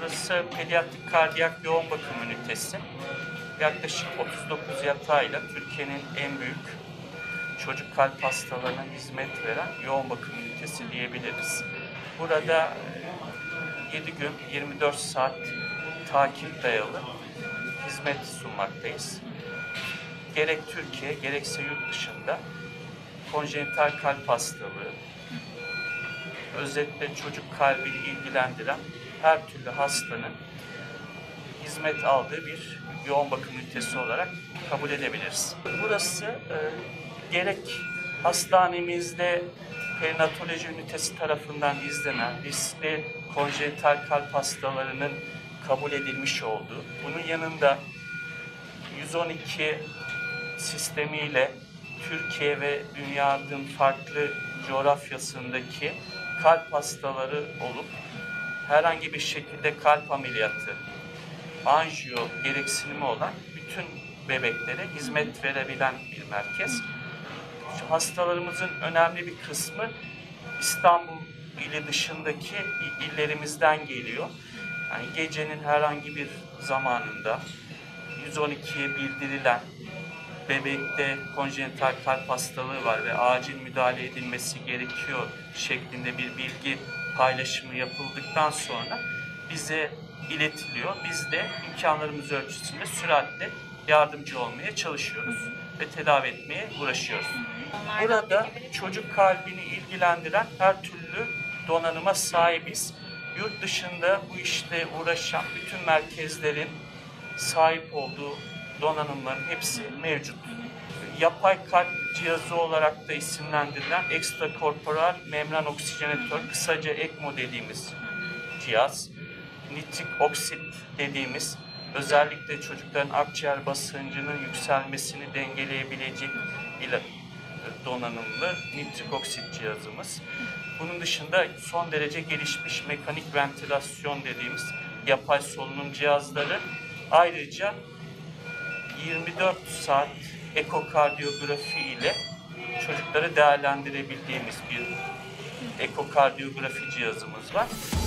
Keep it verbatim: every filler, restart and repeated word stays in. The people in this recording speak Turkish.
Burası pediatrik kardiyak yoğun bakım ünitesi. Yaklaşık otuz dokuz yatağıyla Türkiye'nin en büyük çocuk kalp hastalarına hizmet veren yoğun bakım ünitesi diyebiliriz. Burada yedi gün yirmi dört saat takip dayalı hizmet sunmaktayız. Gerek Türkiye gerekse yurt dışında konjenital kalp hastalığı, özellikle çocuk kalbini ilgilendiren her türlü hastanın hizmet aldığı bir yoğun bakım ünitesi olarak kabul edebiliriz. Burası e, gerek hastanemizde perinatoloji ünitesi tarafından izlenen riskli konjenital kalp hastalarının kabul edilmiş olduğu, bunun yanında yüz on iki sistemiyle Türkiye ve dünyanın farklı coğrafyasındaki kalp hastaları olup herhangi bir şekilde kalp ameliyatı, anjiyo gereksinimi olan bütün bebeklere hizmet verebilen bir merkez. Şu hastalarımızın önemli bir kısmı İstanbul ili dışındaki illerimizden geliyor. Yani gecenin herhangi bir zamanında yüz on ikiye bildirilen bebekte konjenital kalp hastalığı var ve acil müdahale edilmesi gerekiyor şeklinde bir bilgi paylaşımı yapıldıktan sonra bize iletiliyor. Biz de imkanlarımız ölçüsünde süratle yardımcı olmaya çalışıyoruz ve tedavi etmeye uğraşıyoruz. Burada çocuk kalbini ilgilendiren her türlü donanıma sahibiz. Yurt dışında bu işte uğraşan bütün merkezlerin sahip olduğu donanımların hepsi mevcut. Yapay kalp cihazı olarak da isimlendirilen ekstrakorporal membran oksijenatör, kısaca ECMO dediğimiz cihaz, nitrik oksit dediğimiz özellikle çocukların akciğer basıncının yükselmesini dengeleyebilecek bir donanımlı nitrik oksit cihazımız. Bunun dışında son derece gelişmiş mekanik ventilasyon dediğimiz yapay solunum cihazları, ayrıca yirmi dört saat ekokardiyografi ile çocukları değerlendirebildiğimiz bir ekokardiyografi cihazımız var.